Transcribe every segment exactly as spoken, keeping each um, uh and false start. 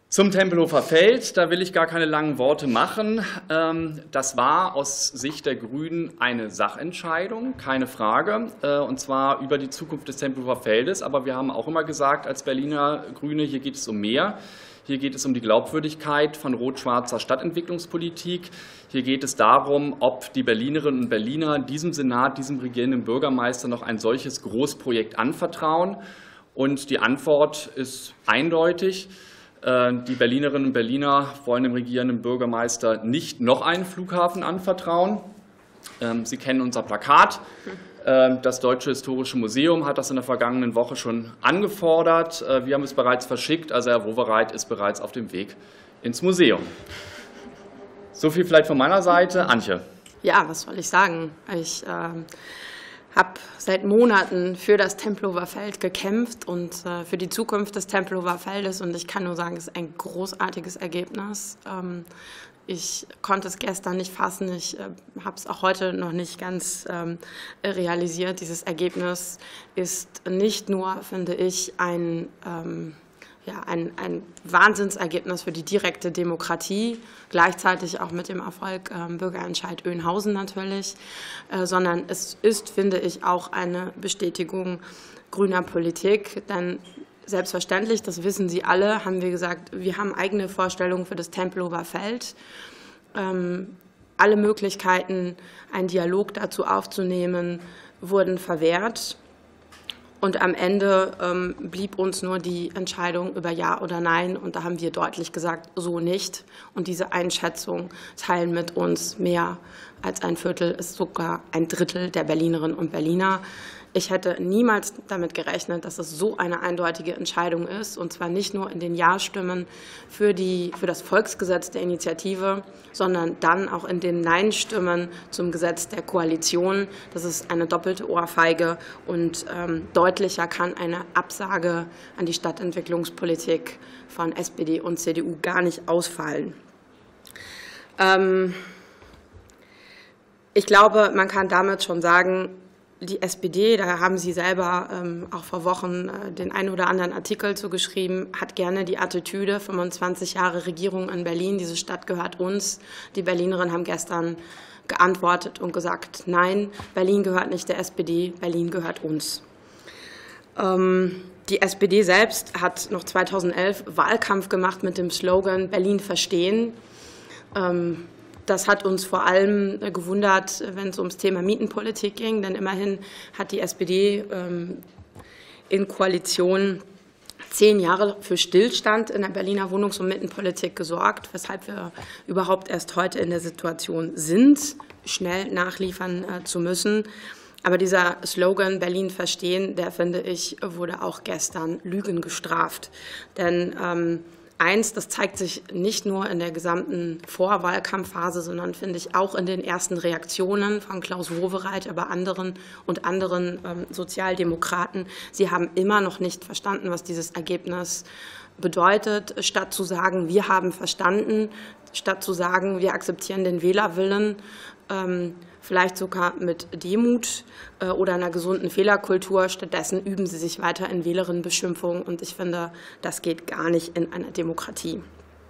Zum Tempelhofer Feld, da will ich gar keine langen Worte machen. Das war aus Sicht der Grünen eine Sachentscheidung, keine Frage, und zwar über die Zukunft des Tempelhofer Feldes. Aber wir haben auch immer gesagt als Berliner Grüne, hier geht es um mehr. Hier geht es um die Glaubwürdigkeit von rot-schwarzer Stadtentwicklungspolitik. Hier geht es darum, ob die Berlinerinnen und Berliner diesem Senat, diesem regierenden Bürgermeister noch ein solches Großprojekt anvertrauen. Und die Antwort ist eindeutig. Die Berlinerinnen und Berliner wollen dem regierenden Bürgermeister nicht noch einen Flughafen anvertrauen. Sie kennen unser Plakat. Das Deutsche Historische Museum hat das in der vergangenen Woche schon angefordert. Wir haben es bereits verschickt, also Herr Wowereit ist bereits auf dem Weg ins Museum. So viel vielleicht von meiner Seite. Antje. Ja, was soll ich sagen? Ich äh habe seit Monaten für das Tempelhofer Feld gekämpft und äh, für die Zukunft des Tempelhofer Feldes. Und ich kann nur sagen, es ist ein großartiges Ergebnis. Ähm, ich konnte es gestern nicht fassen. Ich äh, habe es auch heute noch nicht ganz ähm, realisiert. Dieses Ergebnis ist nicht nur, finde ich, ein ähm, Ja, ein, ein Wahnsinnsergebnis für die direkte Demokratie, gleichzeitig auch mit dem Erfolg äh, Bürgerentscheid Oeynhausen natürlich, äh, sondern es ist, finde ich, auch eine Bestätigung grüner Politik, denn selbstverständlich, das wissen Sie alle, haben wir gesagt, wir haben eigene Vorstellungen für das Tempelhofer Feld. Ähm, alle Möglichkeiten, einen Dialog dazu aufzunehmen, wurden verwehrt. Und am Ende ähm, blieb uns nur die Entscheidung über Ja oder Nein. Und da haben wir deutlich gesagt, so nicht. Und diese Einschätzung teilen mit uns mehr als ein Viertel, ist sogar ein Drittel der Berlinerinnen und Berliner. Ich hätte niemals damit gerechnet, dass es so eine eindeutige Entscheidung ist, und zwar nicht nur in den Ja-Stimmen für, die, für das Volksgesetz der Initiative, sondern dann auch in den Nein-Stimmen zum Gesetz der Koalition. Das ist eine doppelte Ohrfeige, und ähm, deutlicher kann eine Absage an die Stadtentwicklungspolitik von S P D und C D U gar nicht ausfallen. Ähm, ich glaube, man kann damit schon sagen, die S P D, da haben Sie selber ähm, auch vor Wochen äh, den einen oder anderen Artikel zu geschrieben, hat gerne die Attitüde, fünfundzwanzig Jahre Regierung in Berlin, diese Stadt gehört uns. Die Berlinerinnen haben gestern geantwortet und gesagt, nein, Berlin gehört nicht der S P D, Berlin gehört uns. Ähm, die S P D selbst hat noch zweitausendelf Wahlkampf gemacht mit dem Slogan Berlin verstehen. Ähm, Das hat uns vor allem gewundert, wenn es ums Thema Mietenpolitik ging, denn immerhin hat die S P D in Koalition zehn Jahre für Stillstand in der Berliner Wohnungs- und Mietenpolitik gesorgt, weshalb wir überhaupt erst heute in der Situation sind, schnell nachliefern zu müssen. Aber dieser Slogan Berlin verstehen, der, finde ich, wurde auch gestern Lügen gestraft. Denn ähm, Eins, das zeigt sich nicht nur in der gesamten Vorwahlkampfphase, sondern finde ich auch in den ersten Reaktionen von Klaus Wowereit, aber anderen und anderen ähm, Sozialdemokraten. Sie haben immer noch nicht verstanden, was dieses Ergebnis bedeutet. Statt zu sagen, wir haben verstanden, statt zu sagen, wir akzeptieren den Wählerwillen, ähm, vielleicht sogar mit Demut äh, oder einer gesunden Fehlerkultur. Stattdessen üben sie sich weiter in Wählerinnenbeschimpfung, und ich finde, das geht gar nicht in einer Demokratie.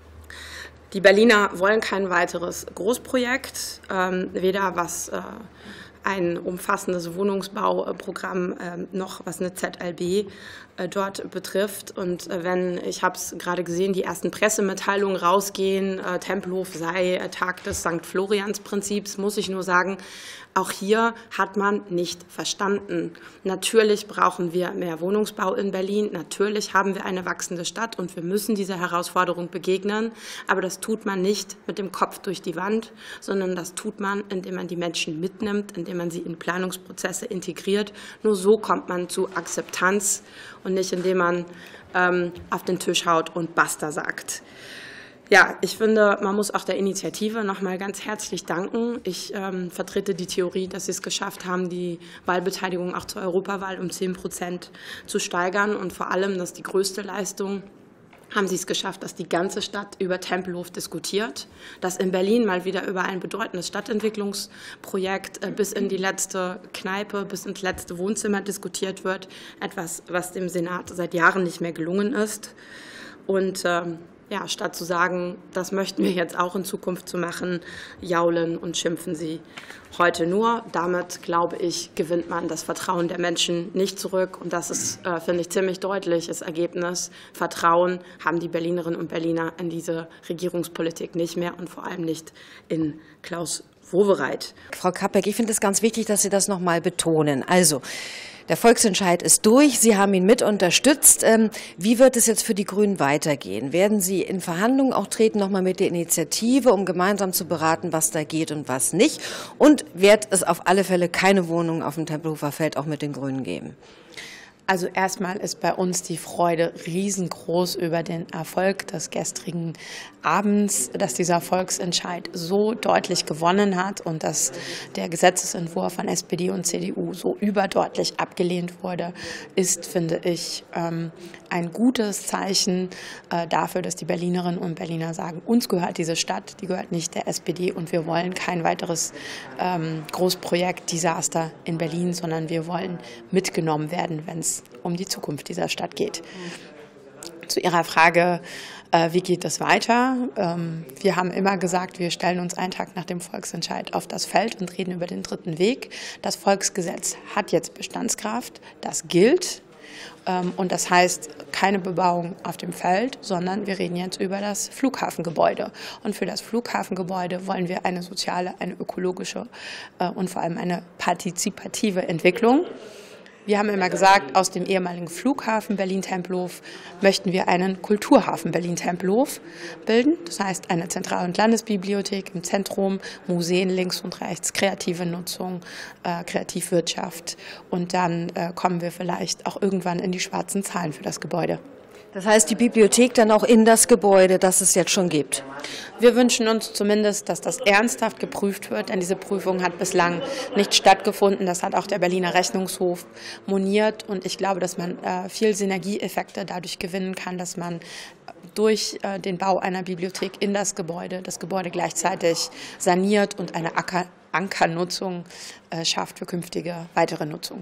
Die Berliner wollen kein weiteres Großprojekt, ähm, weder was äh, ein umfassendes Wohnungsbauprogramm äh, noch was eine Z L B äh, dort betrifft. Und äh, wenn, ich habe es gerade gesehen, die ersten Pressemitteilungen rausgehen, äh, Tempelhof sei äh, Tag des Sankt Florians-Prinzips, muss ich nur sagen, auch hier hat man nicht verstanden. Natürlich brauchen wir mehr Wohnungsbau in Berlin. Natürlich haben wir eine wachsende Stadt und wir müssen dieser Herausforderung begegnen. Aber das tut man nicht mit dem Kopf durch die Wand, sondern das tut man, indem man die Menschen mitnimmt, indem man sie in Planungsprozesse integriert. Nur so kommt man zu Akzeptanz und nicht, indem man ähm, auf den Tisch haut und Basta sagt. Ja, ich finde, man muss auch der Initiative noch mal ganz herzlich danken. Ich ähm, vertrete die Theorie, dass sie es geschafft haben, die Wahlbeteiligung auch zur Europawahl um zehn Prozent zu steigern. Und vor allem, dass die größte Leistung, haben sie es geschafft, dass die ganze Stadt über Tempelhof diskutiert, dass in Berlin mal wieder über ein bedeutendes Stadtentwicklungsprojekt äh, bis in die letzte Kneipe, bis ins letzte Wohnzimmer diskutiert wird. Etwas, was dem Senat seit Jahren nicht mehr gelungen ist. Und ähm, Ja, statt zu sagen, das möchten wir jetzt auch in Zukunft zu machen, jaulen und schimpfen sie heute nur. Damit, glaube ich, gewinnt man das Vertrauen der Menschen nicht zurück. Und das ist, äh, finde ich, ziemlich deutliches Ergebnis. Vertrauen haben die Berlinerinnen und Berliner in diese Regierungspolitik nicht mehr und vor allem nicht in Klaus Wowereit. Frau Kappeck, ich finde es ganz wichtig, dass Sie das noch mal betonen. Also, der Volksentscheid ist durch. Sie haben ihn mit unterstützt. Wie wird es jetzt für die Grünen weitergehen? Werden Sie in Verhandlungen auch treten, nochmal mit der Initiative, um gemeinsam zu beraten, was da geht und was nicht? Und wird es auf alle Fälle keine Wohnungen auf dem Tempelhofer Feld auch mit den Grünen geben? Also erstmal ist bei uns die Freude riesengroß über den Erfolg des gestrigen Abends, dass dieser Volksentscheid so deutlich gewonnen hat und dass der Gesetzesentwurf von S P D und C D U so überdeutlich abgelehnt wurde, ist, finde ich, ein gutes Zeichen dafür, dass die Berlinerinnen und Berliner sagen, uns gehört diese Stadt, die gehört nicht der S P D und wir wollen kein weiteres Großprojekt Desaster in Berlin, sondern wir wollen mitgenommen werden, wenn es um die Zukunft dieser Stadt geht. Zu Ihrer Frage, äh, wie geht es weiter? Ähm, wir haben immer gesagt, wir stellen uns einen Tag nach dem Volksentscheid auf das Feld und reden über den dritten Weg. Das Volksgesetz hat jetzt Bestandskraft, das gilt. Ähm, und das heißt, keine Bebauung auf dem Feld, sondern wir reden jetzt über das Flughafengebäude. Und für das Flughafengebäude wollen wir eine soziale, eine ökologische äh, und vor allem eine partizipative Entwicklung. Wir haben immer gesagt, aus dem ehemaligen Flughafen Berlin-Tempelhof möchten wir einen Kulturhafen Berlin-Tempelhof bilden. Das heißt, eine Zentral- und Landesbibliothek im Zentrum, Museen links und rechts, kreative Nutzung, äh, Kreativwirtschaft. Und dann äh, kommen wir vielleicht auch irgendwann in die schwarzen Zahlen für das Gebäude. Das heißt, die Bibliothek dann auch in das Gebäude, das es jetzt schon gibt? Wir wünschen uns zumindest, dass das ernsthaft geprüft wird, denn diese Prüfung hat bislang nicht stattgefunden. Das hat auch der Berliner Rechnungshof moniert. Und ich glaube, dass man äh, viel Synergieeffekte dadurch gewinnen kann, dass man durch äh, den Bau einer Bibliothek in das Gebäude, das Gebäude gleichzeitig saniert und eine Acker- Ankernutzung äh, schafft für künftige weitere Nutzung.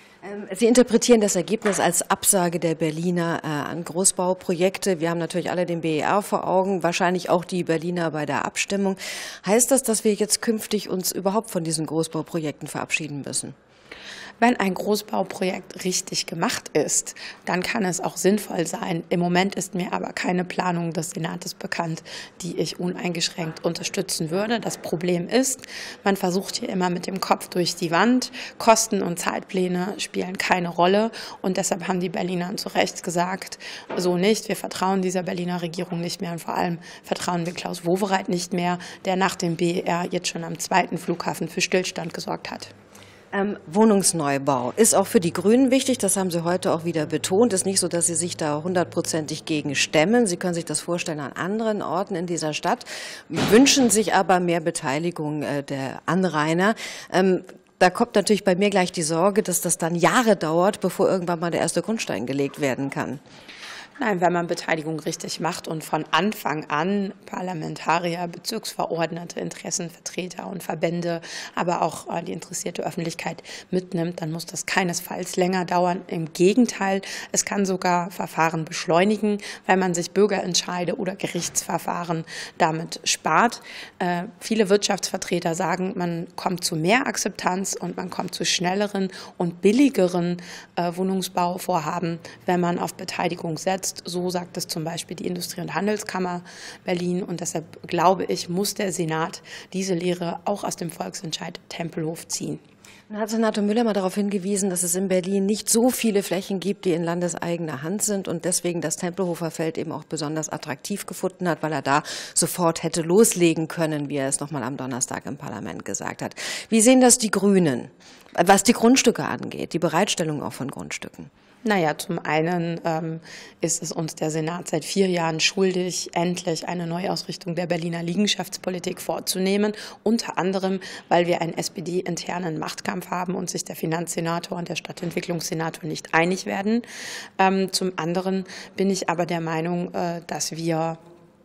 Sie interpretieren das Ergebnis als Absage der Berliner äh, an Großbauprojekte. Wir haben natürlich alle den B E R vor Augen, wahrscheinlich auch die Berliner bei der Abstimmung. Heißt das, dass wir jetzt künftig uns überhaupt von diesen Großbauprojekten verabschieden müssen? Wenn ein Großbauprojekt richtig gemacht ist, dann kann es auch sinnvoll sein. Im Moment ist mir aber keine Planung des Senates bekannt, die ich uneingeschränkt unterstützen würde. Das Problem ist, man versucht hier immer mit dem Kopf durch die Wand. Kosten und Zeitpläne spielen keine Rolle. Und deshalb haben die Berliner zu Recht gesagt, so nicht. Wir vertrauen dieser Berliner Regierung nicht mehr und vor allem vertrauen wir Klaus Wowereit nicht mehr, der nach dem B E R jetzt schon am zweiten Flughafen für Stillstand gesorgt hat. Ähm, Wohnungsneubau ist auch für die Grünen wichtig, das haben Sie heute auch wieder betont. Es ist nicht so, dass Sie sich da hundertprozentig gegen stemmen. Sie können sich das vorstellen an anderen Orten in dieser Stadt, wünschen sich aber mehr Beteiligung äh, der Anrainer. Ähm, da kommt natürlich bei mir gleich die Sorge, dass das dann Jahre dauert, bevor irgendwann mal der erste Grundstein gelegt werden kann. Nein, wenn man Beteiligung richtig macht und von Anfang an Parlamentarier, Bezirksverordnete, Interessenvertreter und Verbände, aber auch die interessierte Öffentlichkeit mitnimmt, dann muss das keinesfalls länger dauern. Im Gegenteil, es kann sogar Verfahren beschleunigen, weil man sich Bürgerentscheide oder Gerichtsverfahren damit spart. Äh, viele Wirtschaftsvertreter sagen, man kommt zu mehr Akzeptanz und man kommt zu schnelleren und billigeren äh, Wohnungsbauvorhaben, wenn man auf Beteiligung setzt. So sagt es zum Beispiel die Industrie- und Handelskammer Berlin. Und deshalb glaube ich, muss der Senat diese Lehre auch aus dem Volksentscheid Tempelhof ziehen. Dann hat Senator Müller mal darauf hingewiesen, dass es in Berlin nicht so viele Flächen gibt, die in landeseigener Hand sind und deswegen das Tempelhofer Feld eben auch besonders attraktiv gefunden hat, weil er da sofort hätte loslegen können, wie er es noch mal am Donnerstag im Parlament gesagt hat. Wie sehen das die Grünen, was die Grundstücke angeht, die Bereitstellung auch von Grundstücken? Naja, zum einen ähm, ist es uns der Senat seit vier Jahren schuldig, endlich eine Neuausrichtung der Berliner Liegenschaftspolitik vorzunehmen. Unter anderem, weil wir einen S P D-internen Machtkampf haben und sich der Finanzsenator und der Stadtentwicklungssenator nicht einig werden. Ähm, zum anderen bin ich aber der Meinung, äh, dass wir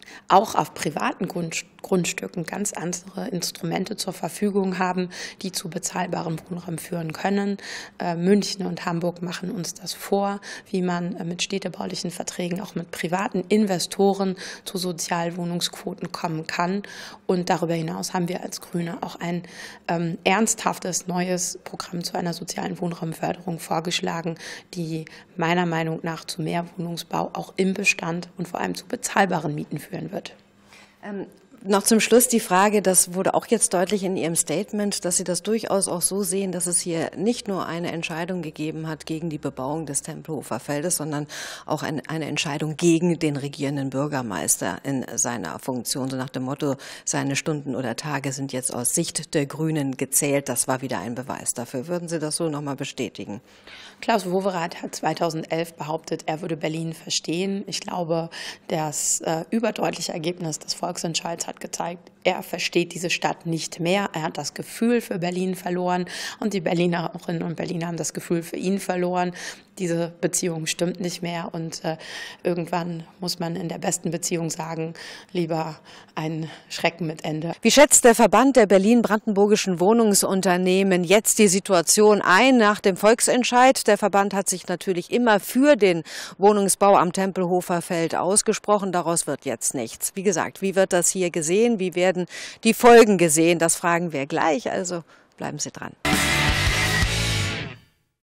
auch auf privaten Grund, Grundstücken ganz andere Instrumente zur Verfügung haben, die zu bezahlbarem Wohnraum führen können. Äh, München und Hamburg machen uns das vor, wie man äh, mit städtebaulichen Verträgen auch mit privaten Investoren zu Sozialwohnungsquoten kommen kann. Und darüber hinaus haben wir als Grüne auch ein ähm, ernsthaftes neues Programm zu einer sozialen Wohnraumförderung vorgeschlagen, die meiner Meinung nach zu mehr Wohnungsbau auch im Bestand und vor allem zu bezahlbaren Mieten führen wird. Ähm Noch zum Schluss die Frage, das wurde auch jetzt deutlich in Ihrem Statement, dass Sie das durchaus auch so sehen, dass es hier nicht nur eine Entscheidung gegeben hat gegen die Bebauung des Tempelhofer Feldes, sondern auch eine, eine Entscheidung gegen den regierenden Bürgermeister in seiner Funktion. So nach dem Motto, seine Stunden oder Tage sind jetzt aus Sicht der Grünen gezählt. Das war wieder ein Beweis dafür. Würden Sie das so nochmal bestätigen? Klaus Wowereit hat zweitausendelf behauptet, er würde Berlin verstehen. Ich glaube, das äh, überdeutliche Ergebnis des Volksentscheids hat gezeigt, er versteht diese Stadt nicht mehr. Er hat das Gefühl für Berlin verloren und die Berlinerinnen und Berliner haben das Gefühl für ihn verloren. Diese Beziehung stimmt nicht mehr und äh, irgendwann muss man in der besten Beziehung sagen, lieber ein Schrecken mit Ende. Wie schätzt der Verband der berlin-brandenburgischen Wohnungsunternehmen jetzt die Situation ein nach dem Volksentscheid? Der Verband hat sich natürlich immer für den Wohnungsbau am Tempelhofer Feld ausgesprochen. Daraus wird jetzt nichts. Wie gesagt, wie wird das hier gesehen? Wie werden die Folgen gesehen? Das fragen wir gleich. Also bleiben Sie dran.